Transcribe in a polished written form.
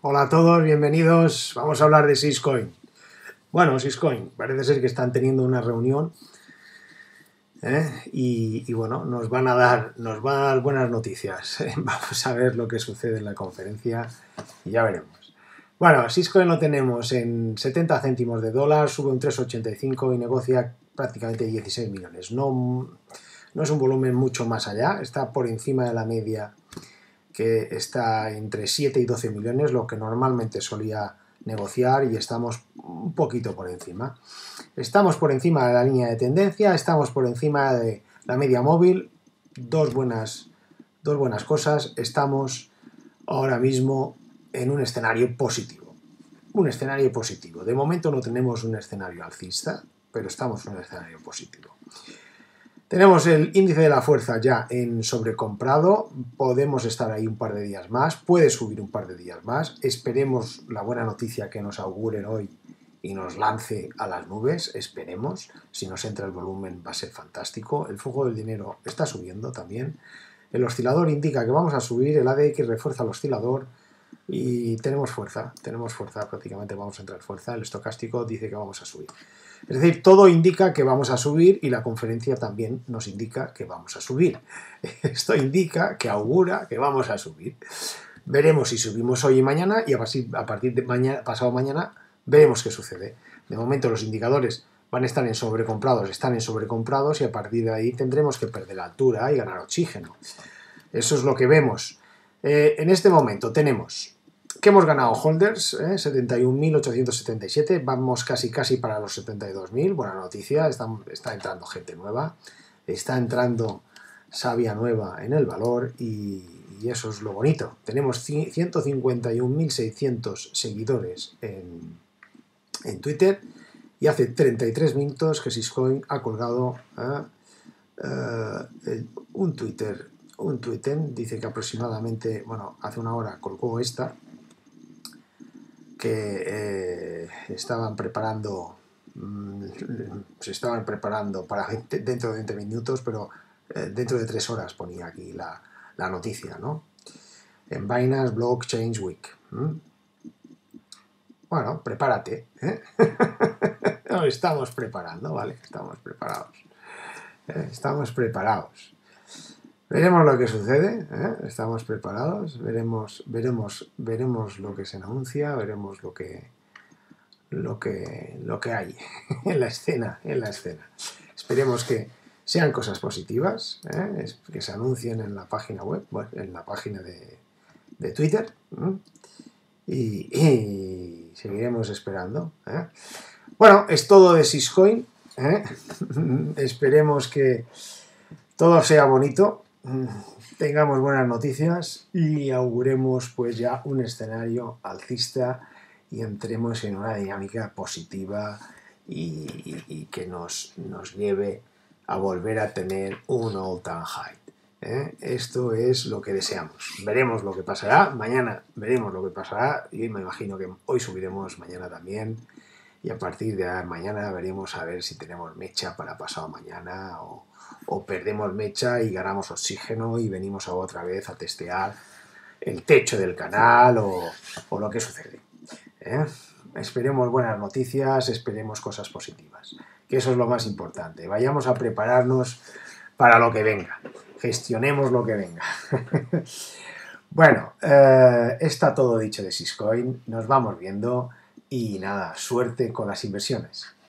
Hola a todos, bienvenidos. Vamos a hablar de Syscoin. Bueno, Syscoin, parece ser que están teniendo una reunión y bueno, nos van a dar buenas noticias. Vamos a ver lo que sucede en la conferencia y ya veremos. Bueno, Syscoin lo tenemos en 70 céntimos de dólar, sube un 3,85 y negocia prácticamente 16 millones. No es un volumen mucho más allá, está por encima de la media, que está entre 7 y 12 millones, lo que normalmente solía negociar, y estamos un poquito por encima. Estamos por encima de la línea de tendencia, estamos por encima de la media móvil, dos buenas cosas. Estamos ahora mismo en un escenario positivo. Un escenario positivo. De momento no tenemos un escenario alcista, pero estamos en un escenario positivo. Tenemos el índice de la fuerza ya en sobrecomprado, podemos estar ahí un par de días más, puede subir un par de días más, esperemos la buena noticia que nos auguren hoy y nos lance a las nubes, esperemos, si nos entra el volumen va a ser fantástico, el flujo del dinero está subiendo también, el oscilador indica que vamos a subir, el ADX refuerza el oscilador y tenemos fuerza, prácticamente vamos a entrar fuerza, el estocástico dice que vamos a subir. Es decir, todo indica que vamos a subir y la conferencia también nos indica que vamos a subir. Esto indica, que augura que vamos a subir. Veremos si subimos hoy y mañana y a partir de mañana, pasado mañana veremos qué sucede. De momento los indicadores van a estar en sobrecomprados y a partir de ahí tendremos que perder altura y ganar oxígeno. Eso es lo que vemos. En este momento tenemos que hemos ganado holders, 71.877, vamos casi para los 72.000, buena noticia, está entrando gente nueva, está entrando savia nueva en el valor y eso es lo bonito. Tenemos 151.600 seguidores en Twitter y hace 33 minutos que Syscoin ha colgado un Twitter, dice que aproximadamente, bueno, hace una hora colgó esta, que se estaban preparando para dentro de 20 minutos, pero dentro de 3 horas ponía aquí la noticia, ¿no? En Binance Blockchain Week. Bueno, prepárate, Nos estamos preparando, ¿vale? Estamos preparados. Veremos lo que sucede, estamos preparados, veremos lo que se anuncia, veremos lo que hay en la escena. Esperemos que sean cosas positivas, que se anuncien en la página web, en la página de Twitter, y seguiremos esperando. Bueno, es todo de Syscoin. Esperemos que todo sea bonito, tengamos buenas noticias y auguremos pues ya un escenario alcista y entremos en una dinámica positiva y que nos lleve a volver a tener un all-time high. Esto es lo que deseamos. Veremos lo que pasará, mañana veremos lo que pasará y me imagino que hoy subiremos, mañana también, y a partir de mañana veremos a ver si tenemos mecha para pasado mañana o perdemos mecha y ganamos oxígeno y venimos otra vez a testear el techo del canal o lo que sucede. Esperemos buenas noticias, esperemos cosas positivas, que eso es lo más importante. Vayamos a prepararnos para lo que venga, gestionemos lo que venga. Bueno, está todo dicho de Syscoin, nos vamos viendo y nada, suerte con las inversiones.